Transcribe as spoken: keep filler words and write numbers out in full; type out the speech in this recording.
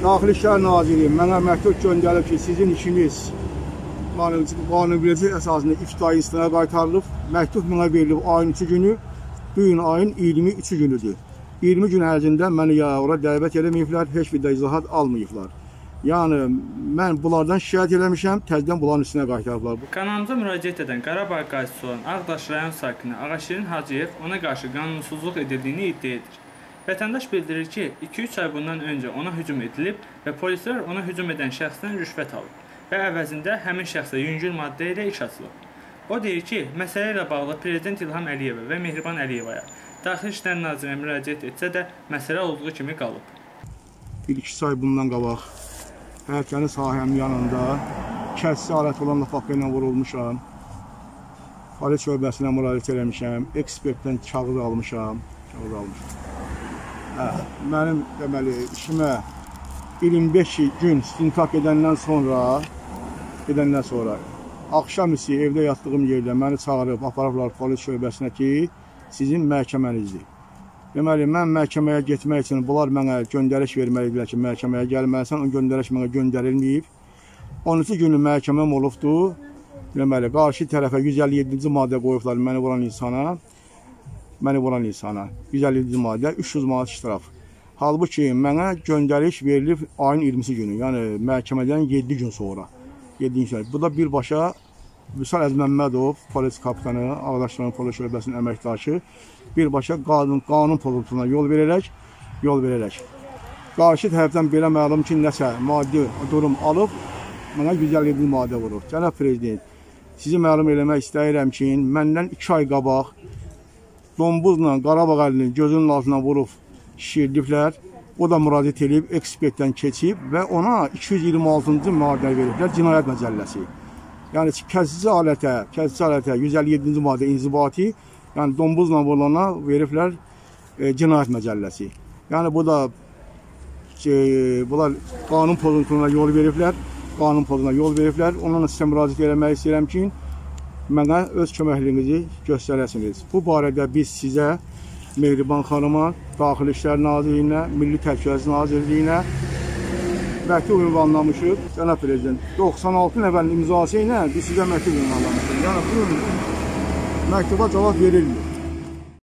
Daxili İşlər Nazirliyi mənə məktub göndərib ki, sizin işiniz qanunverici əsasında iftidai istinə qaytarılıb. Məktub mənə verilib ayın üçü günü, bu gün ayın iyirmi üçü günüdür. iyirmi gün ərzində məni ya ora dəvət eləməyiblər, heç bir də izahat almayıblar. Yəni, mən bunlardan şikayət eləmişəm, təzdən bunların üstünə qaytarıblar. Kanalımıza müraciət edən Qarabağ qazisi olan Ağdaş rayon sakini Ağaşirin Hacıyev ona qarşı qanunsuzluq edildiyini iddia edir. Vətəndaş bildirir ki, iki üç ay bundan öncə ona hücum edilib və polislər ona hücum edən şəxsdən rüşvət alıb və əvəzində həmin şəxsə yüngül maddə ilə iş açılıb. O deyir ki, məsələ ilə bağlı Prezident İlham Əliyevə və Mehriban Əliyevaya Daxili İşlər Nazirinə müraciət etsə də məsələ olduğu kimi qalıb. Bir iki ay bundan qabaq Hərkəni sahəmin yanında kəsici alət olan lapaqqa ilə vurulmuşam. Polis şöbəsinə müraciət eləmişəm, ekspertdən kağız almışam. Kağız almışam. Hə, mənim deməli işimə iyirmi beş gün istintaq edəndən sonra edəndən sonra axşamüstü evdə yatdığım yerdə məni çağırıb aparıblar polis şöbəsinə ki, sizin məhkəmənizdir. Deməli, mən məhkəməyə getmək üçün bunlar mənə göndəriş verməliydilər ki, məhkəməyə gəlməlisən, o göndəriş mənə göndərilməyib. on iki günlük məhkəməm olubdur. Deməli, qarşı tərəfə yüz əlli yeddinci maddə qoyublar məni vuran insana. Məni vuran insana. yüz əlli yeddinci maddə, üç yüz manat iştiraf. Halbuki mənə göndəriş verilib ayın iyirmisi günü, yəni məhkəmədən yeddi gün sonra. yeddi gün sonra. Bu da birbaşa Vüsal Əzməmmədov, polis kapitanı, Ağdaş rayon polis şöbəsinin əməkdaşı, birbaşa qanun, qanun pozuntusuna yol verərək, yol verərək. Qarşı tərəfdən belə məlum ki, nəsə maddi durum alıb, mənə yüz əlli yeddinci maddə vurur. Cənab Prezident, sizi məlum eləmək istəyirəm ki, məndən iki ay qabaq dombuzla Qarabağ əlini gözünün altına vurub şişirdiblər. O da müraciət edib, ekspertdən keçib və ona iki yüz iyirmi altıncı maddə veriblər, cinayət məcəlləsi. Yəni kəsici alətə, kəsici alətə yüz əlli yeddinci maddə inzibati, yəni dombuzla vurulana veriblər e, cinayət məcəlləsi. Yəni bu da e, bunlar qanun pozuntusuna yol veriblər, qanun pozuntusuna yol veriblər. Onunla sizə müraciət eləmək istəyirəm ki, mənə öz köməkliyinizi göstərəsiniz. Bu barədə biz sizə Mehriban xanıma, Daxili İşlər Nazirliyinə, Milli Təhlükəsizlik Nazirliyinə məktub ünvanlamışıq. Cənab Prezident, doxsan altı nəfərin imzası ilə biz sizə məktub ünvanlamışıq. Yəni bu məktuba cavab verilmir.